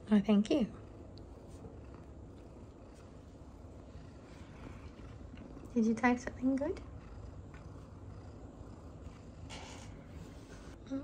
Oh, thank you. Did you type something good? Hmm?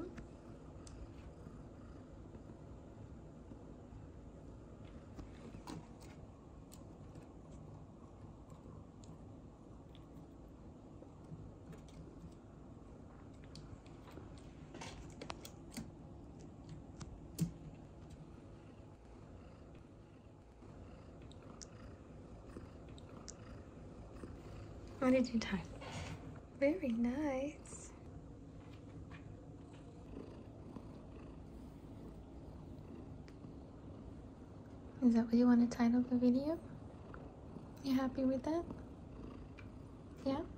What did you type? Very nice. Is that what you want to title the video? You happy with that? Yeah?